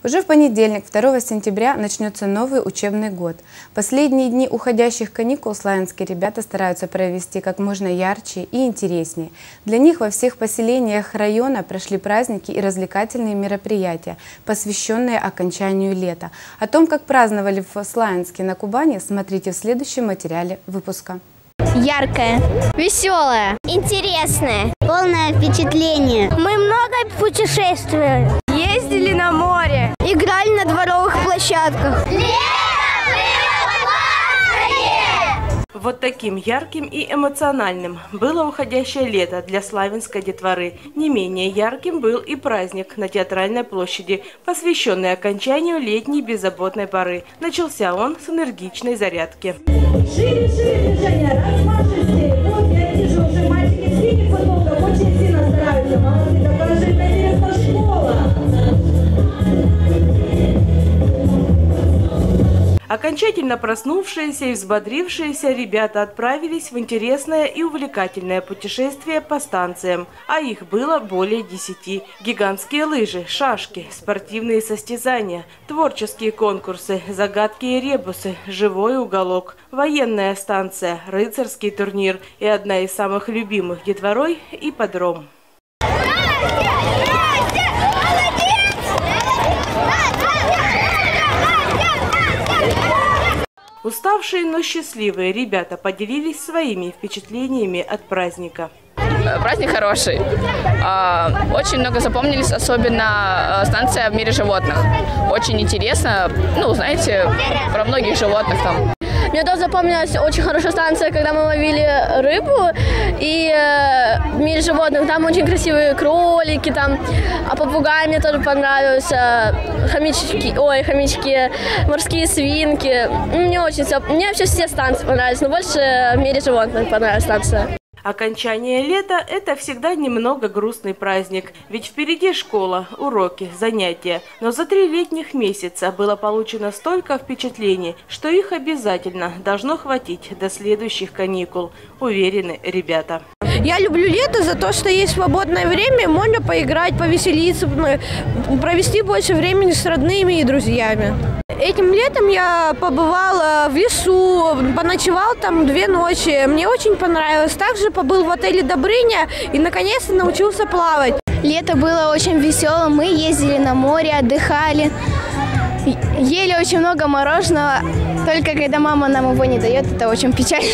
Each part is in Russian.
Уже в понедельник, 2 сентября, начнется новый учебный год. Последние дни уходящих каникул славянские ребята стараются провести как можно ярче и интереснее. Для них во всех поселениях района прошли праздники и развлекательные мероприятия, посвященные окончанию лета. О том, как праздновали в Славянске на Кубани, смотрите в следующем материале выпуска. Яркое, веселое, интересное, полное впечатление. Мы много путешествовали, ездили на море, играли на дворовых площадках. Вот таким ярким и эмоциональным было уходящее лето для славянской детворы. Не менее ярким был и праздник на Театральной площади, посвященный окончанию летней беззаботной поры. Начался он с энергичной зарядки. Шире движение, размашистее. Вот я вижу, уже мальчики в синих футболках очень сильно стараются. Молодцы, какая же интересная школа. Окончательно проснувшиеся и взбодрившиеся ребята отправились в интересное и увлекательное путешествие по станциям, а их было более 10. Гигантские лыжи, шашки, спортивные состязания, творческие конкурсы, загадки и ребусы, живой уголок, военная станция, рыцарский турнир и одна из самых любимых детворой – ипподром. Уставшие, но счастливые ребята поделились своими впечатлениями от праздника. Праздник хороший. Очень много запомнились, особенно станция в мире животных. Очень интересно, знаете, про многих животных там. Мне тоже запомнилась очень хорошая станция, когда мы ловили рыбу, и в мире животных там очень красивые кролики, там, а попугай мне тоже понравился, хомячки, морские свинки. Мне вообще все станции понравились, но больше в мире животных понравилась станция. Окончание лета – это всегда немного грустный праздник, ведь впереди школа, уроки, занятия. Но за 3 летних месяца было получено столько впечатлений, что их обязательно должно хватить до следующих каникул, уверены ребята. Я люблю лето за то, что есть свободное время, можно поиграть, повеселиться, провести больше времени с родными и друзьями. Этим летом я побывала в лесу, поночевал там 2 ночи. Мне очень понравилось. Также побыл в отеле «Добрыня» и наконец-то научился плавать. Лето было очень веселым, мы ездили на море, отдыхали, ели очень много мороженого. Только когда мама нам его не дает, это очень печально.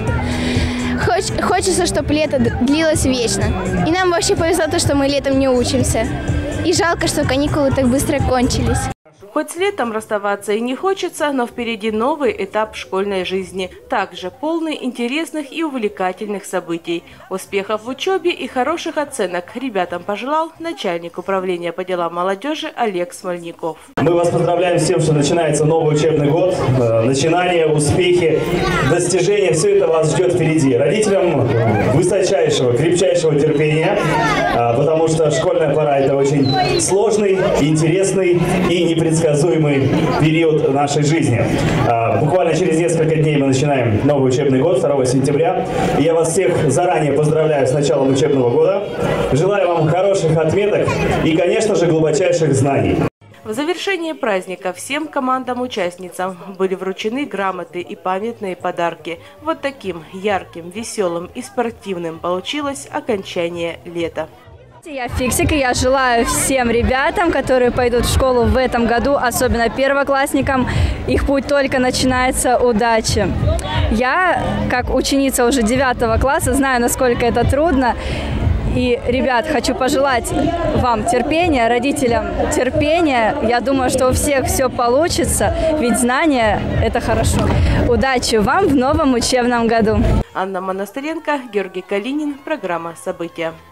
Хочется, чтобы лето длилось вечно. И нам вообще повезло то, что мы летом не учимся. И жалко, что каникулы так быстро кончились. Хоть с летом расставаться и не хочется, но впереди новый этап школьной жизни. Также полный интересных и увлекательных событий. Успехов в учебе и хороших оценок ребятам пожелал начальник управления по делам молодежи Олег Смольников. Мы вас поздравляем с тем, что начинается новый учебный год. Начинания, успехи, достижения – все это вас ждет впереди. Родителям высочайшего, крепчайшего терпения, потому что школьная пора – это очень сложный, интересный и непредсказуемый период нашей жизни. Буквально через несколько дней мы начинаем новый учебный год, 2 сентября. Я вас всех заранее поздравляю с началом учебного года. Желаю вам хороших отметок и, конечно же, глубочайших знаний. В завершении праздника всем командам-участницам были вручены грамоты и памятные подарки. Вот таким ярким, веселым и спортивным получилось окончание лета. Я Фиксик, и я желаю всем ребятам, которые пойдут в школу в этом году, особенно первоклассникам, их путь только начинается, удачи. Я, как ученица уже 9 класса, знаю, насколько это трудно. И, ребят, хочу пожелать вам терпения, родителям терпения. Я думаю, что у всех все получится, ведь знания – это хорошо. Удачи вам в новом учебном году. Анна Монастыренко, Георгий Калинин. Программа «События».